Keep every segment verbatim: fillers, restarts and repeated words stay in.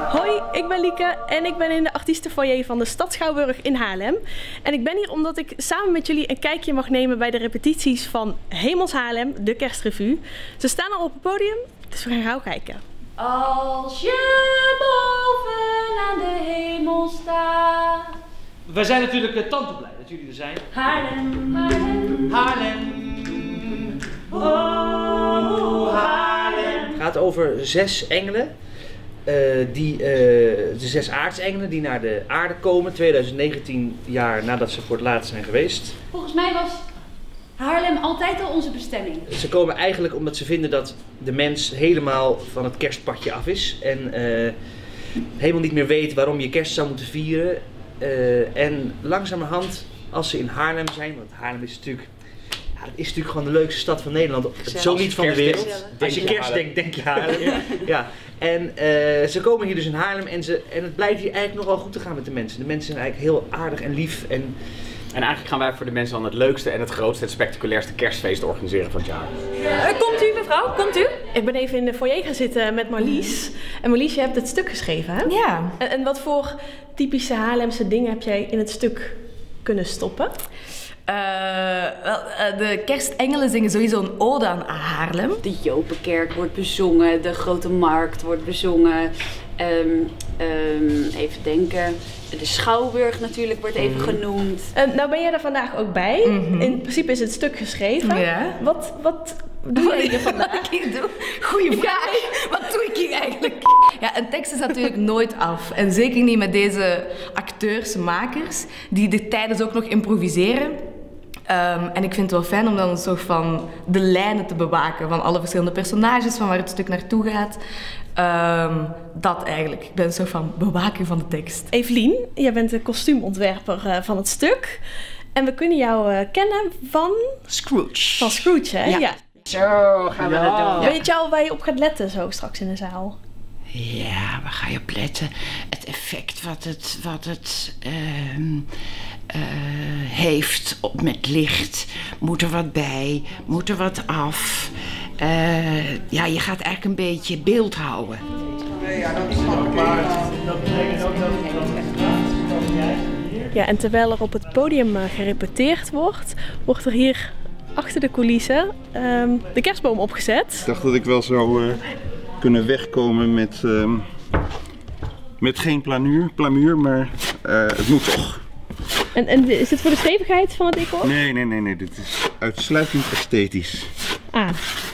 Hoi, ik ben Lieke en ik ben in de artiestenfoyer van de Stad Schouwburg in Haarlem. En ik ben hier omdat ik samen met jullie een kijkje mag nemen bij de repetities van Hemels Haarlem, de kerstrevue. Ze staan al op het podium, dus we gaan gauw kijken. Als je boven aan de hemel staat. Wij zijn natuurlijk tante blij dat jullie er zijn. Haarlem, Haarlem, Haarlem. Oh, Haarlem. Het gaat over zes engelen. Uh, die, uh, de zes aartsengelen die naar de aarde komen, twintig negentien jaar nadat ze voor het laatst zijn geweest. Volgens mij was Haarlem altijd al onze bestemming. Ze komen eigenlijk omdat ze vinden dat de mens helemaal van het kerstpadje af is. En uh, helemaal niet meer weet waarom je kerst zou moeten vieren. Uh, en langzamerhand, als ze in Haarlem zijn, want Haarlem is natuurlijk... Ja, het is natuurlijk gewoon de leukste stad van Nederland, zo niet van de wereld. Als je kerst denkt, denk je Haarlem. Ja. Ja. En uh, ze komen hier dus in Haarlem en, ze, en het blijkt hier eigenlijk nog wel goed te gaan met de mensen. De mensen zijn eigenlijk heel aardig en lief. En, en eigenlijk gaan wij voor de mensen dan het leukste en het grootste, het spectaculairste kerstfeest organiseren van het jaar. Uh, komt u mevrouw, komt u? Ik ben even in de foyer gaan zitten met Marlies. En Marlies, je hebt het stuk geschreven, hè? Ja. En, en wat voor typische Haarlemse dingen heb jij in het stuk kunnen stoppen? Uh, wel, uh, de kerstengelen zingen sowieso een ode aan Haarlem. De Jopenkerk wordt bezongen, de Grote Markt wordt bezongen. Um, um, even denken. De Schouwburg natuurlijk wordt even genoemd. Uh, nou ben jij er vandaag ook bij. Mm-hmm. In principe is het stuk geschreven. Ja. Wat, wat doe jij hier vandaag? Wat ik doe? Goeie vraag. Wat doe ik hier eigenlijk? Ja, een tekst is natuurlijk nooit af. En zeker niet met deze acteurs, makers, die er tijdens ook nog improviseren. Um, en ik vind het wel fijn om dan een soort van de lijnen te bewaken van alle verschillende personages, van waar het stuk naartoe gaat. Um, dat eigenlijk. Ik ben een soort van bewaker van de tekst. Evelien, jij bent de kostuumontwerper uh, van het stuk. En we kunnen jou uh, kennen van... Scrooge. Van Scrooge, hè? Ja. Ja. Zo gaan we ja. dat doen. Weet je al waar je op gaat letten zo straks in de zaal? Ja, waar ga je op letten? Het effect wat het, wat het uh, uh, heeft op, met licht. Moet er wat bij? Moet er wat af? Uh, ja, je gaat eigenlijk een beetje beeld houden. Ja, en terwijl er op het podium uh, gerepeteerd wordt, wordt er hier achter de coulissen um, de kerstboom opgezet. Ik dacht dat ik wel zou uh, kunnen wegkomen met, uh, met geen plamuur, plamuur maar uh, het moet toch. En, en is dit voor de stevigheid van het decor? Nee, nee, nee, nee. Dit is uitsluitend esthetisch. Ah.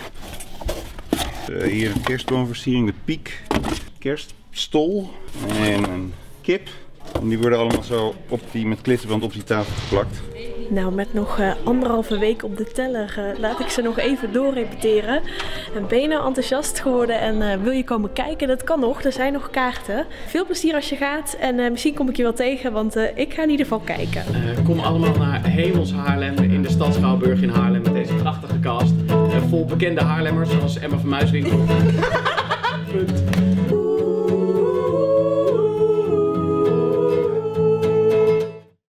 Uh, hier een kerstboomversiering, de piek, kerststol en een kip. En die worden allemaal zo op die, met klittenband op die tafel geplakt. Nou, met nog uh, anderhalve week op de teller uh, laat ik ze nog even doorrepeteren. En ben je nou enthousiast geworden en uh, wil je komen kijken? Dat kan nog, er zijn nog kaarten. Veel plezier als je gaat en uh, misschien kom ik je wel tegen, want uh, ik ga in ieder geval kijken. Uh, kom allemaal naar Hemels Haarlem in de Stad Schouwburg in Haarlem met deze prachtige cast. Uh, vol bekende Haarlemmers zoals Emma van Muiswinkel. Punt.